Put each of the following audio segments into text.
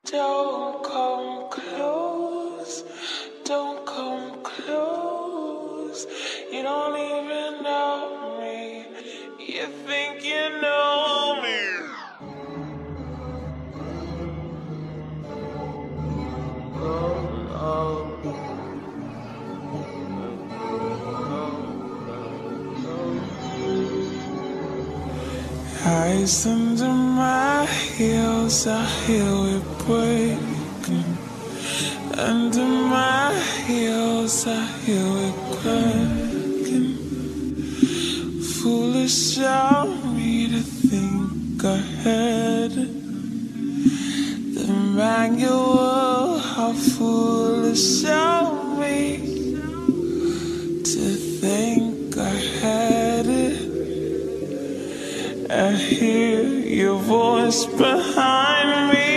Don't come close, don't come close. You don't even know me, you think you know me. Eyes under my heels, I hear it breaking. Under my heels, I hear it cracking. Foolish of me to think ahead. The manual, how foolish of me to think I had it. I hear your voice behind me.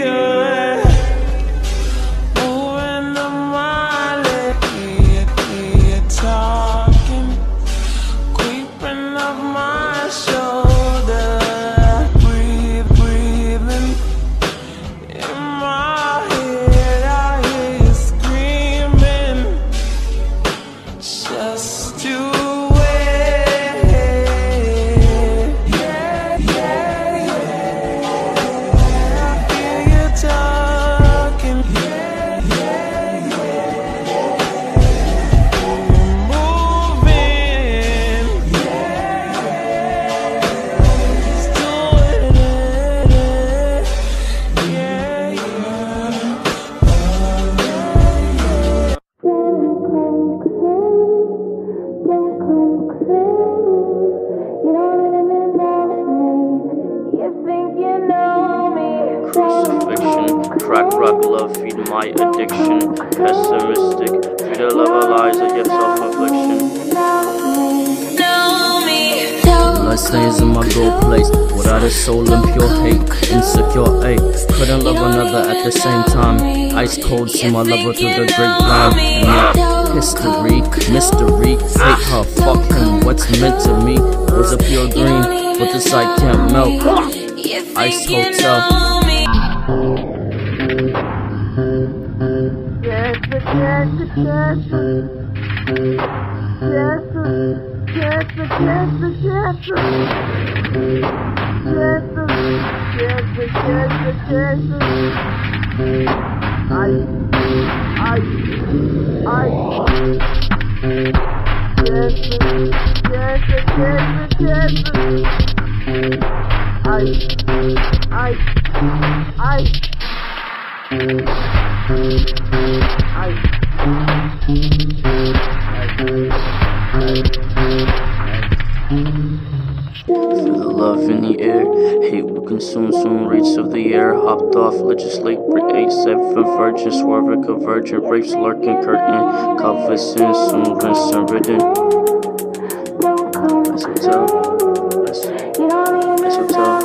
Moving on my leg, you're talking, creeping up my shoulder. Breathing in my head, I hear you screaming, just to crack rock love, feed my addiction. Pessimistic, feed a love of lies, I get self-affliction. Blood stains in my gold place, without a soul and pure hate. Insecure, couldn't love another at the same time. Ice cold, see my lover through the grapevine. And yeah, history, mystery. Hate her, fuck him, what's meant to me was a pure green, but the sight can't melt. Ice hotel. Feel the love in the air, hate will consume soon. Rates of the air, hopped off, legislate, break 8-7 virgin, swerving, convergent, rapes, lurking, curtain, cognizant, soon, rinse and ridden. Nice hotel. Nice hotel.